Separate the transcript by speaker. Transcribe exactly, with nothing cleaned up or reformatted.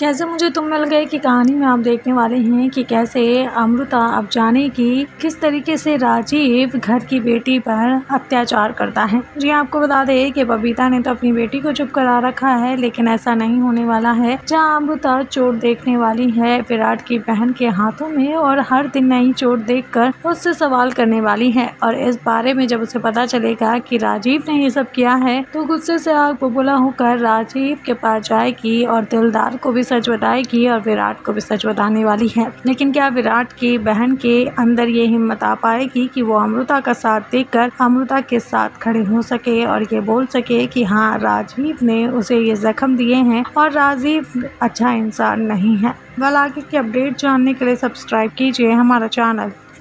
Speaker 1: कैसे मुझे तुम मिल गए की कहानी में आप देखने वाले हैं कि कैसे अमृता अब जाने की किस तरीके से राजीव घर की बेटी पर अत्याचार करता है। जी आपको बता दें कि बबीता ने तो अपनी बेटी को चुप करा रखा है, लेकिन ऐसा नहीं होने वाला है। जहां अमृता चोट देखने वाली है विराट की बहन के हाथों में और हर दिन नई चोट देखकर उससे सवाल करने वाली है। और इस बारे में जब उसे पता चलेगा कि राजीव ने ये सब किया है तो गुस्से से आग बबूला होकर राजीव के पास जाएगी और दिलदार को भी सच बताएगी और विराट को भी सच बताने वाली है। लेकिन क्या विराट की बहन के अंदर ये हिम्मत आ पाएगी कि वो अमृता का साथ देकर अमृता के साथ खड़े हो सके और ये बोल सके कि हाँ राजीव ने उसे ये जख्म दिए हैं और राजीव अच्छा इंसान नहीं है। वाल आगे की अपडेट जानने के लिए सब्सक्राइब कीजिए हमारा चैनल।